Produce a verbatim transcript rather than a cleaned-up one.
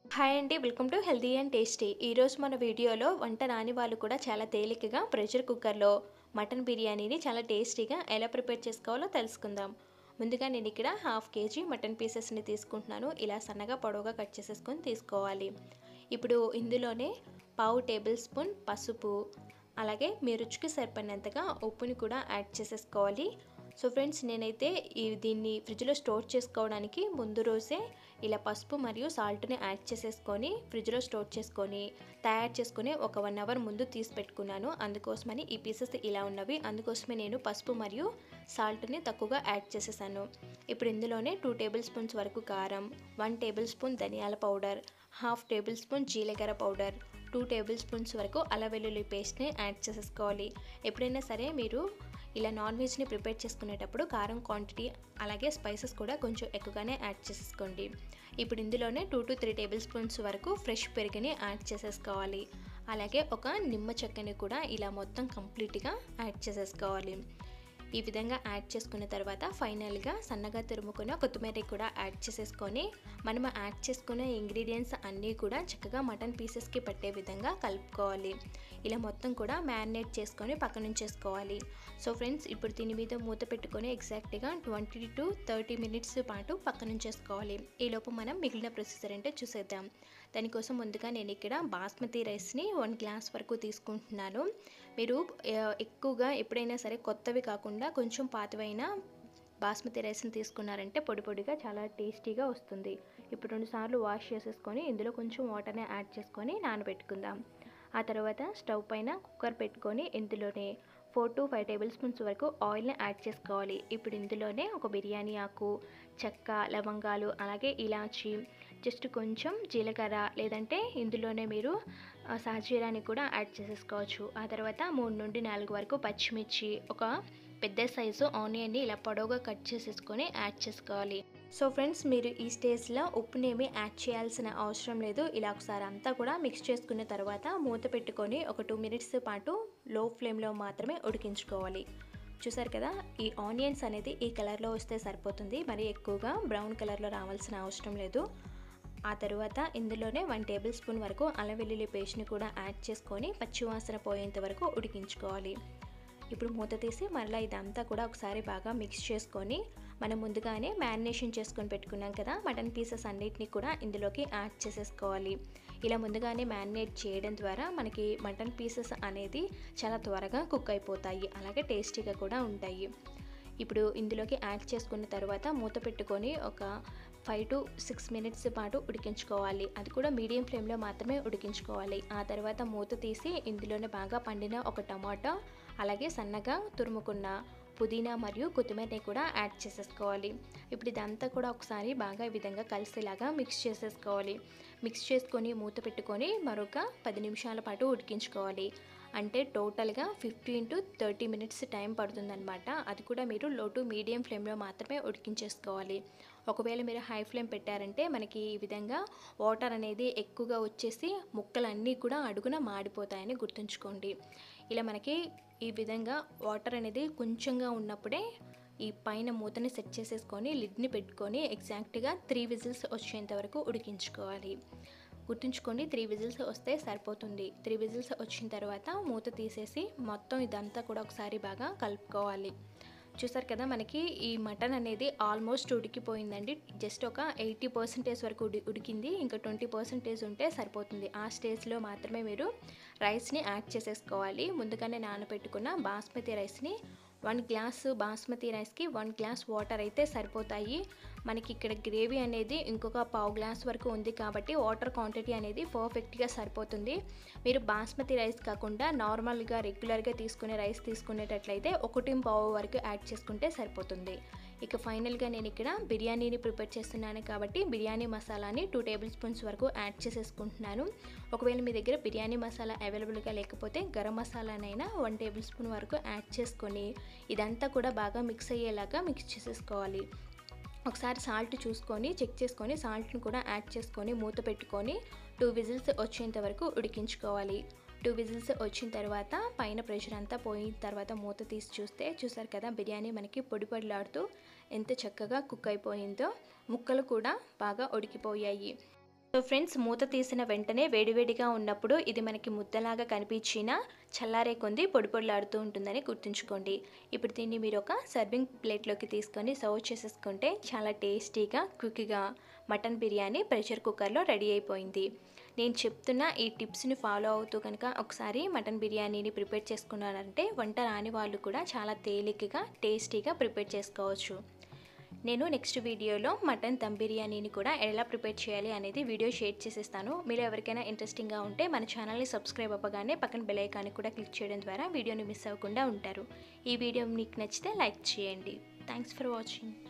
Hi అండి, welcome to healthy and tasty. ఈరోజు మన వీడియోలో వంట రాని వాళ్ళు కూడా చాలా తేలికగా ప్రెషర్ కుక్కర్లో మటన్ బిర్యానీని చాలా టేస్టీగా ఎలా ప్రిపేర్ చేసుకోవాలో తెలుసుకుందాం. ముందుగా నేను ఇక్కడ హాఫ్ కేజీ మటన్ పీసెస్ని తీసుకుంటున్నాను. ఇలా సన్నగా పొడవుగా కట్ చేసేసుకొని తీసుకోవాలి. ఇప్పుడు ఇందులోనే పావు టేబుల్ స్పూన్ పసుపు, అలాగే మీ రుచికి సరిపడినంతగా ఉప్పుని కూడా యాడ్ చేసేసుకోవాలి. సో ఫ్రెండ్స్, నేనైతే ఈ దీన్ని ఫ్రిడ్జ్లో స్టోర్ చేసుకోవడానికి ముందు రోజే ఇలా పసుపు మరియు సాల్ట్ని యాడ్ చేసేసుకొని ఫ్రిడ్జ్లో స్టోర్ చేసుకొని తయారు చేసుకొని ఒక వన్ అవర్ ముందు తీసి పెట్టుకున్నాను. అందుకోసమని ఈ పీసెస్ ఇలా ఉన్నవి. అందుకోసమే నేను పసుపు మరియు సాల్ట్ని తక్కువగా యాడ్ చేసేసాను. ఇప్పుడు ఇందులోనే టూ టేబుల్ స్పూన్స్ వరకు కారం, వన్ టేబుల్ స్పూన్ ధనియాల పౌడర్, హాఫ్ టేబుల్ స్పూన్ జీలకర్ర పౌడర్, టూ టేబుల్ స్పూన్స్ వరకు అల్లం వెల్లుల్లి పేస్ట్ని యాడ్ చేసేసుకోవాలి. ఎప్పుడైనా సరే మీరు ఇలా నాన్ వెజ్ని ప్రిపేర్ చేసుకునేటప్పుడు కారం క్వాంటిటీ అలాగే స్పైసెస్ కూడా కొంచెం ఎక్కువగానే యాడ్ చేసేసుకోండి. ఇప్పుడు ఇందులోనే two to three tablespoons వరకు ఫ్రెష్ పెరుగుని యాడ్ చేసేసుకోవాలి. అలాగే ఒక నిమ్మ చెక్కని కూడా ఇలా మొత్తం కంప్లీట్గా యాడ్ చేసేసుకోవాలి. ఈ విధంగా యాడ్ చేసుకున్న తర్వాత ఫైనల్గా సన్నగా తురుముకున్న కొత్తిమీర కూడా యాడ్ చేసేసుకొని మనం యాడ్ చేసుకున్న ఇంగ్రీడియంట్స్ అన్నీ కూడా చక్కగా మటన్ పీసెస్కి పట్టే విధంగా కలుపుకోవాలి. ఇలా మొత్తం కూడా మ్యారినేట్ చేసుకొని పక్కన ఉంచేసుకోవాలి. సో ఫ్రెండ్స్, ఇప్పుడు దీని మీద మూత పెట్టుకొని ఎగ్జాక్ట్గా ట్వంటీ టు థర్టీ మినిట్స్ పాటు పక్కన ఉంచేసుకోవాలి. ఈలోపు మనం మిగిలిన ప్రొసీజర్ అంటే చూసేద్దాం. దానికోసం ముందుగా నేను ఇక్కడ బాస్మతి రైస్ని వన్ గ్లాస్ వరకు తీసుకుంటున్నాను. మీరు ఎక్కువగా ఎప్పుడైనా సరే కొత్తవి కాకుండా కొంచెం పాతవైన బాస్మతి రైస్ని తీసుకున్నారంటే పొడి పొడిగా చాలా టేస్టీగా వస్తుంది. ఇప్పుడు రెండు సార్లు వాష్ చేసేసుకొని ఇందులో కొంచెం వాటర్ని యాడ్ చేసుకొని నానబెట్టుకుందాం. ఆ తర్వాత స్టవ్ పైన కుక్కర్ పెట్టుకొని ఇందులోనే four to five tablespoons వరకు ఆయిల్ని యాడ్ చేసుకోవాలి. ఇప్పుడు ఇందులోనే ఒక బిర్యానీ ఆకు, చెక్క, లవంగాలు, అలాగే ఇలాచి, జస్ట్ కొంచెం జీలకర్ర, లేదంటే ఇందులోనే మీరు సాజీరాని కూడా యాడ్ చేసేసుకోవచ్చు. ఆ తర్వాత మూడు నుండి నాలుగు వరకు పచ్చిమిర్చి, ఒక పెద్ద సైజు ఆనియన్ని ఇలా పొడవుగా కట్ చేసేసుకొని యాడ్ చేసుకోవాలి. సో ఫ్రెండ్స్, మీరు ఈ స్టేజ్లో ఉప్పునేమి యాడ్ చేయాల్సిన అవసరం లేదు. ఇలా ఒకసారి అంతా కూడా మిక్స్ చేసుకున్న తర్వాత మూత పెట్టుకొని ఒక టూ మినిట్స్ పాటు లో ఫ్లేమ్లో మాత్రమే ఉడికించుకోవాలి. చూసారు కదా, ఈ ఆనియన్స్ అనేది ఈ కలర్లో వస్తే సరిపోతుంది. మరి ఎక్కువగా బ్రౌన్ కలర్లో రావాల్సిన అవసరం లేదు. ఆ తర్వాత ఇందులోనే వన్ టేబుల్ స్పూన్ వరకు అల్లం వెల్లుల్లి పేస్ట్ని కూడా యాడ్ చేసుకొని పచ్చివాసన పోయేంత వరకు ఉడికించుకోవాలి. ఇప్పుడు మూత తీసి మరలా ఇదంతా కూడా ఒకసారి బాగా మిక్స్ చేసుకొని మనం ముందుగానే మ్యారినేషన్ చేసుకొని పెట్టుకున్నాం కదా మటన్ పీసెస్ అన్నిటిని కూడా ఇందులోకి యాడ్ చేసేసుకోవాలి. ఇలా ముందుగానే మ్యారినేట్ చేయడం ద్వారా మనకి మటన్ పీసెస్ అనేది చాలా త్వరగా కుక్ అయిపోతాయి, అలాగే టేస్టీగా కూడా ఉంటాయి. ఇప్పుడు ఇందులోకి యాడ్ చేసుకున్న తర్వాత మూత పెట్టుకొని ఒక ఫైవ్ టు సిక్స్ మినిట్స్ పాటు ఉడికించుకోవాలి. అది కూడా మీడియం ఫ్లేమ్లో మాత్రమే ఉడికించుకోవాలి. ఆ తర్వాత మూత తీసి ఇందులోనే బాగా పండిన ఒక టమాటా, అలాగే సన్నగా తురుముకున్న పుదీనా మరియు కొత్తిమీరని కూడా యాడ్ చేసేసుకోవాలి. ఇప్పుడు ఇదంతా కూడా ఒకసారి బాగా ఈ విధంగా కలిసేలాగా మిక్స్ చేసేసుకోవాలి. మిక్స్ చేసుకొని మూత పెట్టుకొని మరొక పది నిమిషాల పాటు ఉడికించుకోవాలి. అంటే టోటల్గా fifteen to thirty minutes time పడుతుందన్నమాట. అది కూడా మీరు లో టు మీడియం ఫ్లేమ్లో మాత్రమే ఉడికించేసుకోవాలి. ఒకవేళ మీరు హై ఫ్లేమ్ పెట్టారంటే మనకి ఈ విధంగా వాటర్ అనేది ఎక్కువగా వచ్చేసి ముక్కలన్నీ కూడా అడుగున మాడిపోతాయని గుర్తుంచుకోండి. ఇలా మనకి ఈ విధంగా వాటర్ అనేది కొంచెంగా ఉన్నప్పుడే ఈ పైన మూతని సెట్ చేసేసుకొని లిడ్ని పెట్టుకొని ఎగ్జాక్ట్గా త్రీ విజిల్స్ వచ్చేంత వరకు ఉడికించుకోవాలి. గుర్తుంచుకోండి, త్రీ విజిల్స్ వస్తే సరిపోతుంది. త్రీ విజిల్స్ వచ్చిన తర్వాత మూత తీసేసి మొత్తం ఇదంతా కూడా ఒకసారి బాగా కలుపుకోవాలి. చూసారు కదా, మనకి ఈ మటన్ అనేది ఆల్మోస్ట్ ఉడికిపోయిందండి. జస్ట్ ఒక ఎయిటీ పర్సెంటేజ్ వరకు ఉడి ఉడికింది ఇంకా ట్వంటీ పర్సెంటేజ్ ఉంటే సరిపోతుంది. ఆ స్టేజ్లో మాత్రమే మీరు రైస్ని యాడ్ చేసేసుకోవాలి. ముందుగానే నానబెట్టుకున్న బాస్మతి రైస్ని వన్ గ్లాస్ బాస్మతి రైస్కి వన్ గ్లాస్ వాటర్ అయితే సరిపోతాయి. మనకి ఇక్కడ గ్రేవీ అనేది ఇంకొక పావు గ్లాస్ వరకు ఉంది కాబట్టి వాటర్ క్వాంటిటీ అనేది పర్ఫెక్ట్గా సరిపోతుంది. మీరు బాస్మతి రైస్ కాకుండా నార్మల్గా రెగ్యులర్గా తీసుకునే రైస్ తీసుకునేటట్లయితే ఒకటి పావు వరకు యాడ్ చేసుకుంటే సరిపోతుంది. ఇక ఫైనల్గా నేను ఇక్కడ బిర్యానీని ప్రిపేర్ చేస్తున్నాను కాబట్టి బిర్యానీ మసాలాని టూ టేబుల్ స్పూన్స్ వరకు యాడ్ చేసేసుకుంటున్నాను. ఒకవేళ మీ దగ్గర బిర్యానీ మసాలా అవైలబుల్గా లేకపోతే గరం మసాలానైనా వన్ టేబుల్ స్పూన్ వరకు యాడ్ చేసుకొని ఇదంతా కూడా బాగా మిక్స్ అయ్యేలాగా మిక్స్ చేసేసుకోవాలి. ఒకసారి సాల్ట్ చూసుకొని చెక్ చేసుకొని సాల్ట్ని కూడా యాడ్ చేసుకొని మూత పెట్టుకొని టూ విజిల్స్ వచ్చేంత వరకు ఉడికించుకోవాలి. టూ విజిల్స్ వచ్చిన తర్వాత పైన ప్రెషర్ అంతా పోయిన తర్వాత మూత తీసి చూస్తే చూసారు కదా, బిర్యానీ మనకి పొడి పొడిలాడుతూ ఎంత చక్కగా కుక్ అయిపోయిందో. ముక్కలు కూడా బాగా ఉడికిపోయాయి. సో ఫ్రెండ్స్, మూత తీసిన వెంటనే వేడివేడిగా ఉన్నప్పుడు ఇది మనకి ముద్దలాగా కనిపించినా చల్లారే కొంది పొడి పొడిలాడుతూ ఉంటుందని గుర్తుంచుకోండి. ఇప్పుడు దీన్ని మీరు ఒక సర్వింగ్ ప్లేట్లోకి తీసుకొని సర్వ్ చేసేసుకుంటే చాలా టేస్టీగా క్విక్గా మటన్ బిర్యానీ ప్రెషర్ కుక్కర్లో రెడీ అయిపోయింది. నేను చెప్తున్న ఈ టిప్స్ని ఫాలో అవుతూ కనుక ఒకసారి మటన్ బిర్యానీని ప్రిపేర్ చేసుకున్నారంటే వంట రాని వాళ్ళు కూడా చాలా తేలికగా టేస్టీగా ప్రిపేర్ చేసుకోవచ్చు. నేను నెక్స్ట్ వీడియోలో మటన్ దమ్ బిర్యానీని కూడా ఎలా ప్రిపేర్ చేయాలి అనేది వీడియో షేర్ చేసేస్తాను. మీరు ఎవరికైనా ఇంట్రెస్టింగ్గా ఉంటే మన ఛానల్ని సబ్స్క్రైబ్ అవ్వగానే పక్కన బెల్ ఐకాన్ని కూడా క్లిక్ చేయడం ద్వారా వీడియోని మిస్ అవ్వకుండా ఉంటారు. ఈ వీడియో మీకు నచ్చితే లైక్ చేయండి. Thanks for watching.